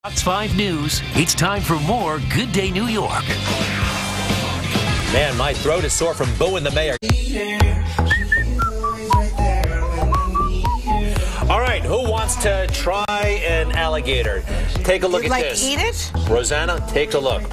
Fox 5 News, it's time for more Good Day New York. Man, my throat is sore from booing the mayor. All right, who wants to try an alligator? Take a look at this. Eat it? Rosanna, take a look.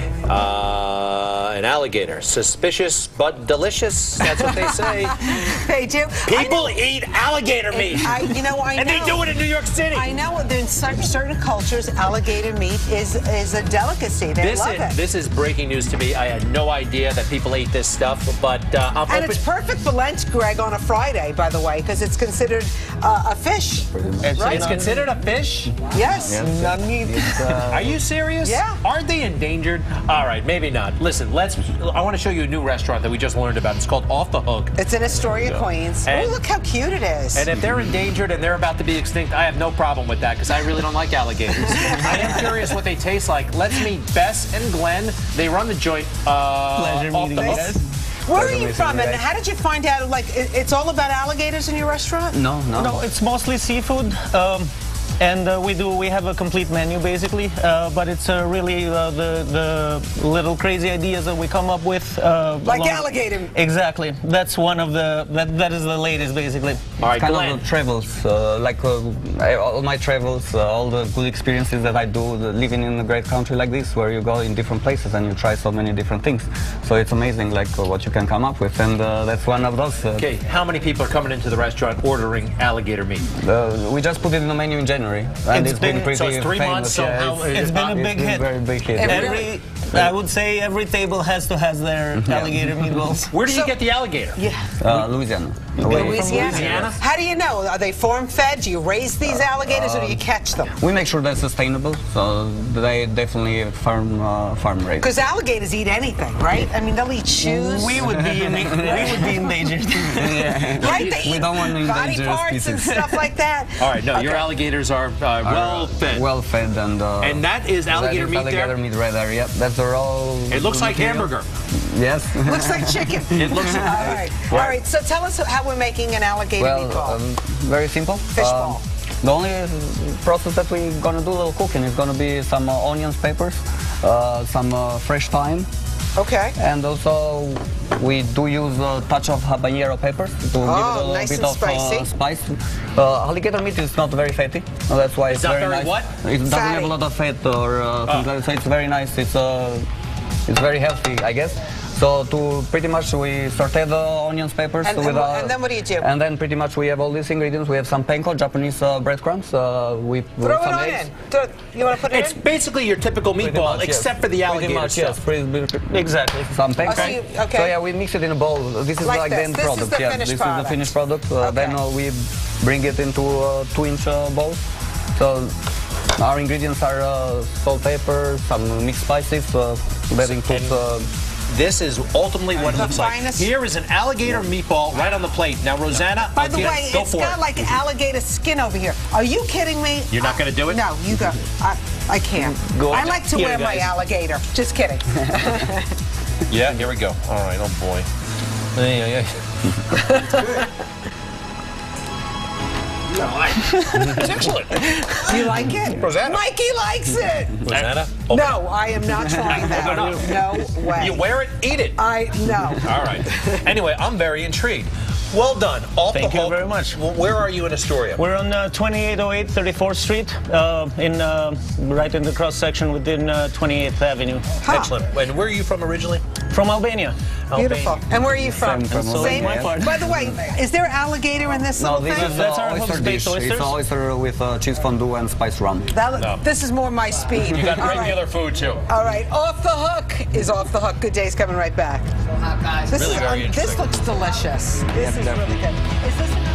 An alligator. Suspicious but delicious. That's what they say. They do. People eat alligator meat. I know. And they do it in New York City. I know. In certain cultures, alligator meat is a delicacy. They love it. This is breaking news to me. I had no idea that people ate this stuff, but I'm and it's perfect for lunch, Greg, on a Friday, by the way, because it's considered a fish. It's considered a fish? Yes. Not meat. Are you serious? Yeah. Aren't they endangered? All right, maybe not. Listen, I want to show you a new restaurant that we just learned about. It's called Off the Hook. It's in Astoria, Queens. Oh, look how cute it is. And if they're endangered and they're about to be extinct, I have no problem with that because I really don't like alligators. I am curious what they taste like. Let's meet Bess and Glenn. They run the joint Pleasure Off meeting the you Hook. guys. Where are you from, and how did you find out, like, it's all about alligators in your restaurant? No, it's mostly seafood. And we have a complete menu basically, but it's really the little crazy ideas that we come up with. Like alligator. Exactly. That's one of that is the latest basically. All right, kind Glenn. of travels, all my travels, all the good experiences that I do, living in a great country like this, where you go in different places and you try so many different things. So it's amazing, like what you can come up with, and that's one of those. Okay, how many people are coming into the restaurant ordering alligator meat? We just put it in the menu in January, and it's been pretty so it's 3 months. So famous. how It's been a big hit. Very big hit. I would say every table has their alligator meatballs. Where do you get the alligator? Yeah. Louisiana. Louisiana. How do you know? Are they farm-fed? Do you raise these alligators, or do you catch them? We make sure they're sustainable, so they definitely farm raised. Because alligators eat anything, right? I mean, they'll eat shoes. We would be endangered. Right? They eat don't want to body endanger parts species. and stuff like that. All right, no, your alligators are well fed. Well fed, and that is alligator meat alligator there? meat right there. Yep, that's the raw. It looks like hamburger. Yes. Looks like chicken. It looks All right. All right. So tell us how we're making an alligator meatball. Very simple. Fish ball. The only process that we're gonna do a little cooking is gonna be some onions, peppers, some fresh thyme. Okay. And also we do use a touch of habanero peppers to give it a little nice bit and of spicy. spice. Alligator meat is not very fatty, that's why it's not very very nice. what? It doesn't have Fatty. a lot of fat or things like that, so it's very nice. It's very healthy, I guess. So pretty much we saute the onions, peppers. And then what do you do? And then pretty much we have all these ingredients. We have some panko, Japanese breadcrumbs. We Throw it some on eggs. in. You want to put it It's in? basically your typical meatball, much, except yes. for the Pretty alligator much, stuff. yes. Exactly. Some panko. so okay. So yeah, we mix it in a bowl. This is Like like this. the end This is product. the Yeah, finished this product. is the finished product. Okay. Then we bring it into 2-inch bowls. So our ingredients are salt, pepper, some mixed spices. That includes. This is ultimately what it The looks like. finest- Here is an alligator meatball right on the plate. Now, Rosanna, By the okay, way, go it's for got it. like alligator skin over here. Are you kidding me? You're not gonna do it? No, you go. I can't. Go I on. like to Here, wear my guys. alligator. Just kidding. Yeah, here we go. All right, oh boy. It's excellent. You like it? Rosanna. Mikey likes it. Rosanna? No, I am not trying that. No way. You wear it, eat it. No. All right. Anyway, I'm very intrigued. Well done. Off Thank the you hook. very much. Where are you in Astoria? We're on 2808 34th Street, right in the cross section within 28th Avenue. Excellent. And where are you from originally? From Albania. Beautiful. And where are you from? Same from Same. Albania. part. By the way, is there alligator in this No, little this thing? is That's our oyster hub's dish. baked oysters. It's oyster with cheese fondue and spice rum. This is more my speed. You got All right. regular food, too. All right, Off the Hook is Off the Hook. Good Day's coming right back. Really very This interesting. looks delicious. This is really good. Is this